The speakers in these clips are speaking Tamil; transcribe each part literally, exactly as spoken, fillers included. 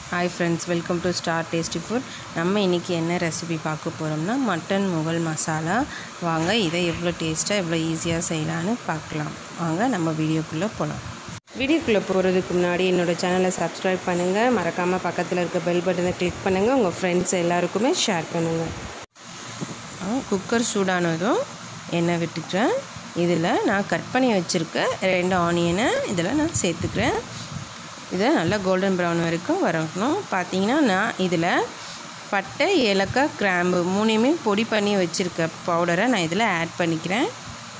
Hi friends, welcome to Star Tasty Food. நம்ம இன்னைக்கு என்ன ரெசிபி பார்க்க போறோம்னா மட்டன் முகல் மசாலா. வாங்க இதை எவ்வளவு டேஸ்டா எவ்வளவு ஈஸியா செய்யலாம்னு பார்க்கலாம். வாங்க நம்ம வீடியோக்குள்ள போலாம். வீடியோக்குள்ள போறதுக்கு முன்னாடி என்னோட சேனலை Subscribe பண்ணுங்க, மறக்காம பக்கத்துல இருக்க பெல் பட்டனை கிளிக் பண்ணுங்க, உங்க फ्रेंड्स எல்லாருக்குமே ஷேர் பண்ணுங்க. குக்கர் சூடானதும் எண்ணெய் விட்டுட்டேன். இதில் நான் கட் பண்ணி வச்சிருக்க ரெண்டு ஆனியனை இதில் நான் சேர்த்துக்கிறேன். இதை நல்லா கோல்டன் ப்ரௌன் வரைக்கும் வரணும். பார்த்தீங்கன்னா நான் இதில் பட்டை ஏலக்காய் கிராம்பு மூணையுமே பொடி பண்ணி வச்சுருக்க பவுடரை நான் இதில் ஆட் பண்ணிக்கிறேன்.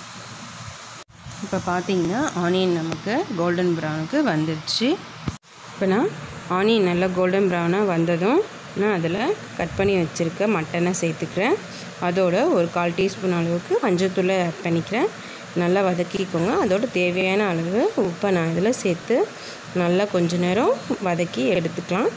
இப்போ பார்த்தீங்கன்னா ஆனியன் நமக்கு கோல்டன் ப்ரௌனுக்கு வந்துடுச்சு. இப்போ நான் ஆனியன் நல்லா கோல்டன் ப்ரௌனாக வந்ததும் நான் அதில் கட் பண்ணி வச்சுருக்க மட்டனை சேர்த்துக்கிறேன். அதோட ஒரு கால் டீஸ்பூன் அளவுக்கு மஞ்சள்தூளை ஆட் பண்ணிக்கிறேன். நல்லா வதக்கிக்கோங்க. அதோட தேவையான அளவு உப்பை நான் இதில் சேர்த்து நல்லா கொஞ்ச நேரம் வதக்கி எடுத்துக்கலாம்.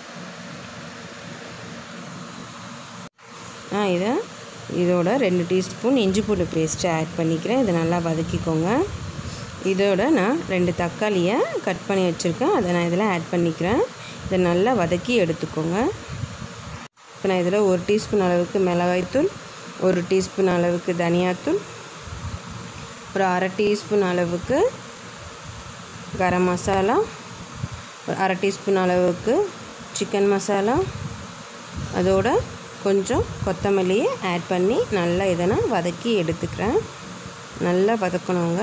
நான் இதை இதோட ரெண்டு டீஸ்பூன் இஞ்சி பூண்டு பேஸ்ட்டு ஆட் பண்ணிக்கிறேன். இதை நல்லா வதக்கிக்கோங்க. இதோட நான் ரெண்டு தக்காளியை கட் பண்ணி வச்சுருக்கேன், அதை நான் இதில் ஆட் பண்ணிக்கிறேன். இதை நல்லா வதக்கி எடுத்துக்கோங்க. இப்போ நான் இதில் ஒரு டீஸ்பூன் அளவுக்கு மிளகாய்த்தூள், ஒரு டீஸ்பூன் அளவுக்கு தனியாத்தூள், ஒரு அரை டீஸ்பூன் அளவுக்கு கரம் மசாலா, ஒரு அரை டீஸ்பூன் அளவுக்கு சிக்கன் மசாலா, அதோட கொஞ்சம் கொத்தமல்லியை ஆட் பண்ணி நல்லா இதை நான் வதக்கி எடுத்துக்கிறேன். நல்லா வதக்கணுங்க.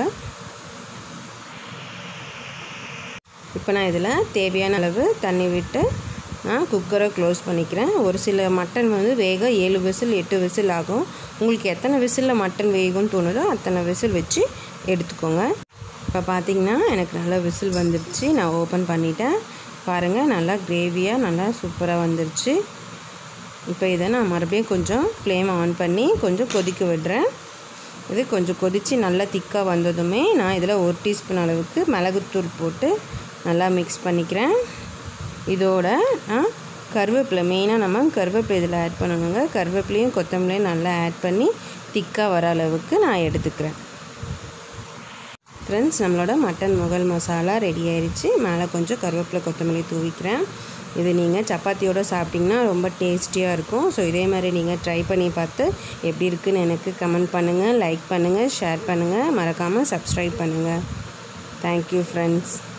இப்போ நான் இதில் தேவையான அளவு தண்ணி விட்டு நான் குக்கரை க்ளோஸ் பண்ணிக்கிறேன். ஒரு சில மட்டன் வந்து வேக ஏழு விசில் எட்டு விசில் ஆகும். உங்களுக்கு எத்தனை விசிலில் மட்டன் வேகும்னு தோணுதோ அத்தனை விசில் வச்சு எடுத்துக்கோங்க. இப்போ பார்த்திங்கன்னா எனக்கு நல்லா விசில் வந்துடுச்சு. நான் ஓப்பன் பண்ணிட்டேன். பாருங்கள், நல்லா கிரேவியாக நல்லா சூப்பராக வந்துடுச்சு. இப்போ இதை நான் மறுபடியும் கொஞ்சம் ஃப்ளேம் ஆன் பண்ணி கொஞ்சம் கொதிக்க விடுறேன். இது கொஞ்சம் கொதித்து நல்லா திக்காக வந்ததுமே நான் இதில் ஒரு டீஸ்பூன் அளவுக்கு மிளகுத்தூள் போட்டு நல்லா மிக்ஸ் பண்ணிக்கிறேன். இதோட நான் கருவேப்பிலை, மெயினாக நம்ம கருவேப்பிலை இதில் ஆட் பண்ணணுங்க. கருவேப்பிலையும் கொத்தமல்லியும் நல்லா ஆட் பண்ணி திக்காக வர அளவுக்கு நான் எடுத்துக்கிறேன். ஃப்ரெண்ட்ஸ், நம்மளோட மட்டன் முகல் மசாலா ரெடி ஆயிடுச்சு. மேலே கொஞ்சம் கருவேப்பிலை கொத்தமல்லி தூவிக்கிறேன். இது நீங்கள் சப்பாத்தியோடு சாப்பிட்டிங்கன்னா ரொம்ப டேஸ்டியாக இருக்கும். ஸோ இதே மாதிரி நீங்கள் ட்ரை பண்ணி பார்த்து எப்படி இருக்குன்னு எனக்கு கமெண்ட் பண்ணுங்கள், லைக் பண்ணுங்கள், ஷேர் பண்ணுங்கள், மறக்காமல் சப்ஸ்கிரைப் பண்ணுங்கள். Thank you friends.